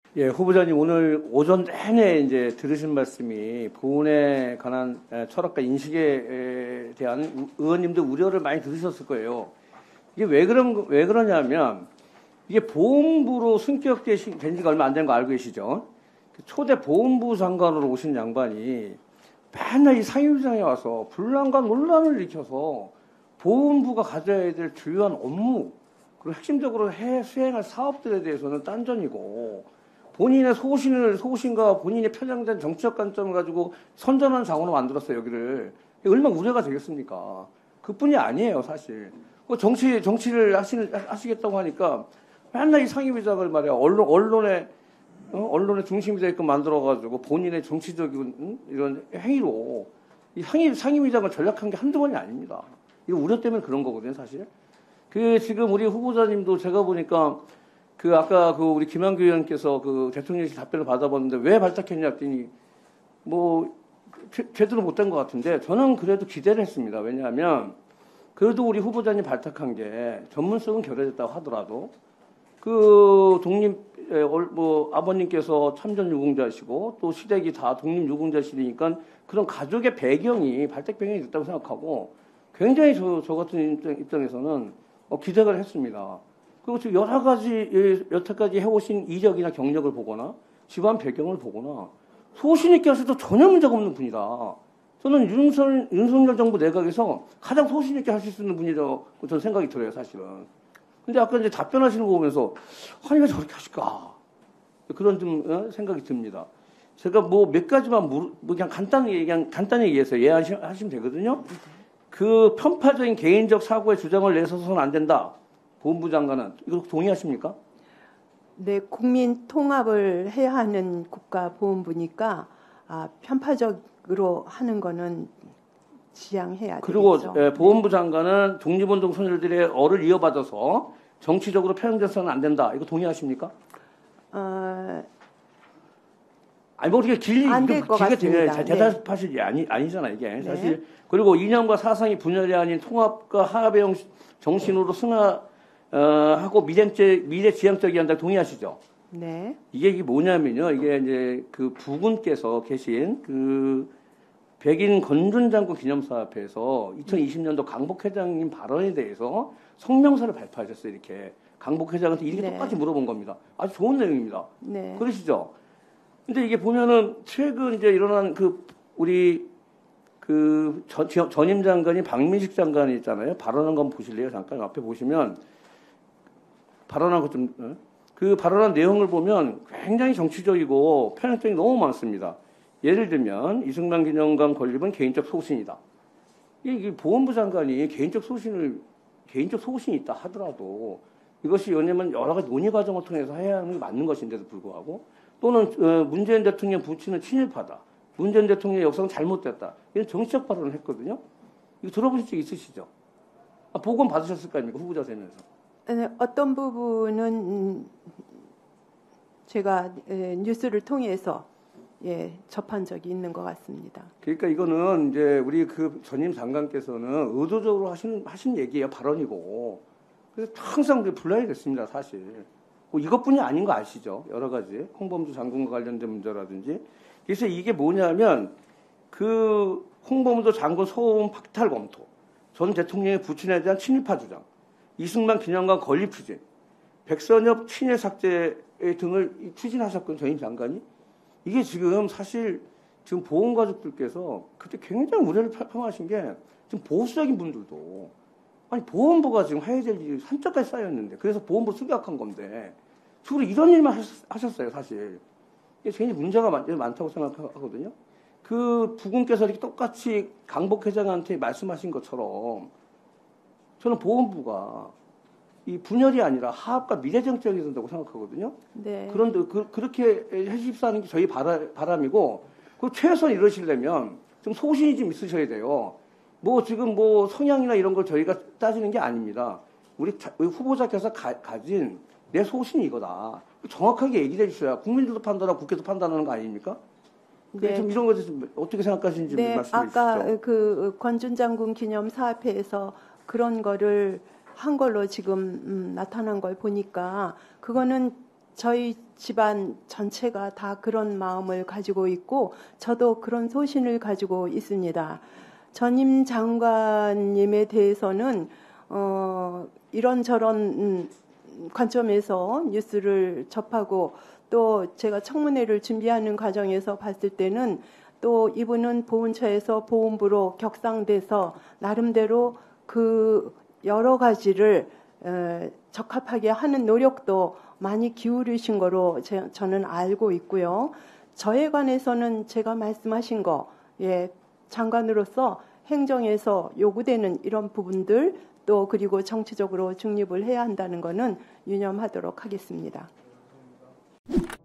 예, 후보자님 오늘 오전 내내 이제 들으신 말씀이 보훈에 관한 철학과 인식에 대한 의원님들 우려를 많이 들으셨을 거예요. 이게 왜 그러냐면 이게 보훈부로 승격된 지가 얼마 안 된 거 알고 계시죠? 초대 보훈부 장관으로 오신 양반이 맨날 이 상임위장에 와서 분란과 논란을 일으켜서 보훈부가 가져야 될 주요한 업무 그리고 핵심적으로 수행할 사업들에 대해서는 딴전이고 본인의 소신과 본인의 편향된 정치적 관점을 가지고 선전한 장으로 만들었어요, 여기를. 얼마나 우려가 되겠습니까? 그뿐이 아니에요, 사실. 정치를 하시겠다고 하니까 맨날 이 상임위장을 말이야, 언론의 중심이 되게끔 만들어가지고 본인의 정치적인 이런 행위로 이 상임위장을 전략한 게 한두 번이 아닙니다. 이거 우려 때문에 그런 거거든요, 사실. 지금 우리 후보자님도 제가 보니까 아까 우리 김한규 의원께서 대통령실 답변을 받아봤는데 왜 발탁했냐 했더니 제대로 못된 것 같은데 저는 그래도 기대를 했습니다. 왜냐하면 그래도 우리 후보자님 발탁한 게 전문성은 결여됐다고 하더라도 아버님께서 참전 유공자시고 또 시댁이 다 독립 유공자시니까 그런 가족의 배경이 발탁 배경이 됐다고 생각하고 굉장히 저 같은 입장에서는 기대를 했습니다. 그리고 지금 여태까지 해오신 이력이나 경력을 보거나 집안 배경을 보거나 소신 있게 하셔도 전혀 문제가 없는 분이다. 저는 윤석열 정부 내각에서 가장 소신 있게 하실 수 있는 분이라고 저는 생각이 들어요, 사실은. 근데 아까 이제 답변하시는 거 보면서 아니 왜 저렇게 하실까? 그런 좀 생각이 듭니다. 제가 몇 가지만 그냥 간단히 얘기해서 이해하시면 되거든요. 편파적인 개인적 사고의 주장을 내서서는 안 된다. 보훈부 장관은 이거 동의하십니까? 네, 국민 통합을 해야 하는 국가보훈부니까 편파적으로 하는 거는 지양해야 그리고 되겠죠. 보훈부 장관은 독립운동 소녀들의 얼을 이어받아서 정치적으로 편향돼서는 안 된다. 이거 동의하십니까? 아니 어떻게 안될 것 같습니다. 대답하실 게 아니잖아요, 이게 네. 사실. 그리고 이념과 사상이 분열이 아닌 통합과 화합의 정신으로 하고 미래지향적이어야 한다. 동의하시죠? 네. 이게 뭐냐면요. 이게 이제 부군께서 계신 백인 건준 장군 기념사업회에서 2020년도 강복회장님 발언에 대해서 성명서를 발표하셨어요. 이렇게 강복회장한테 이렇게 네. 똑같이 물어본 겁니다. 아주 좋은 내용입니다. 네. 그러시죠? 근데 이게 보면은 최근 이제 일어난 우리 전임 장관이 박민식 장관이 있잖아요. 발언한 거 한번 보실래요? 잠깐 앞에 보시면 발언한 것 좀, 발언한 내용을 보면 굉장히 정치적이고 편향점이 너무 많습니다. 예를 들면, 이승만 기념관 건립은 개인적 소신이다. 이게 보훈부 장관이 개인적 소신이 있다 하더라도 이것이 왜냐면 여러 가지 논의 과정을 통해서 해야 하는 게 맞는 것인데도 불구하고 또는 문재인 대통령 부친은 친일파다. 문재인 대통령의 역사는 잘못됐다. 이런 정치적 발언을 했거든요. 이거 들어보신 적 있으시죠? 보고는 받으셨을 거 아닙니까? 후보자 되면서. 어떤 부분은 제가 뉴스를 통해서 접한 적이 있는 것 같습니다. 그러니까 이거는 이제 우리 전임 장관께서는 의도적으로 하신 얘기예요. 발언이고. 그래서 항상 불란이 됐습니다. 사실. 이것뿐이 아닌 거 아시죠? 여러 가지. 홍범도 장군과 관련된 문제라든지. 그래서 이게 뭐냐면 홍범도 장군 소음 박탈 검토, 전 대통령의 부친에 대한 친일파 주장, 이승만 기념관 건립 추진, 백선엽 친일 삭제 등을 추진하셨거든요. 전임 장관이. 이게 지금 사실 지금 보훈가족들께서 그때 굉장히 우려를 표명하신 게 지금 보수적인 분들도 아니 보훈부가 지금 해야 될 일이 산적까지 쌓였는데 그래서 보훈부 승격한 건데 주로 이런 일만 하셨어요. 사실. 이게 굉장히 문제가 많다고 생각하거든요. 부군께서 이렇게 똑같이 강복회장한테 말씀하신 것처럼 저는 보훈부가 이 분열이 아니라 화합과 미래정책이 된다고 생각하거든요. 네. 그런데 그렇게 해주십사는 게 저희 바람이고 최소한 이러시려면 좀 소신이 좀 있으셔야 돼요. 지금 성향이나 이런 걸 저희가 따지는 게 아닙니다. 우리 후보자께서 가진 내 소신이 이거다. 정확하게 얘기를 해주셔야 국민들도 판단하고 국회도 판단하는 거 아닙니까? 네. 좀 이런 것에 좀 어떻게 생각하시는지 말씀해 주시죠. 아까 건준 장군 기념 사업회에서 그런 거를 한 걸로 지금 나타난 걸 보니까 그거는 저희 집안 전체가 다 그런 마음을 가지고 있고 저도 그런 소신을 가지고 있습니다. 전임 장관님에 대해서는 이런저런 관점에서 뉴스를 접하고 또 제가 청문회를 준비하는 과정에서 봤을 때는 또 이분은 보훈처에서 보훈부로 격상돼서 나름대로 그 여러 가지를 적합하게 하는 노력도 많이 기울이신 거로 저는 알고 있고요. 저에 관해서는 제가 말씀하신 거, 장관으로서 행정에서 요구되는 이런 부분들 또 그리고 정치적으로 중립을 해야 한다는 거는 유념하도록 하겠습니다.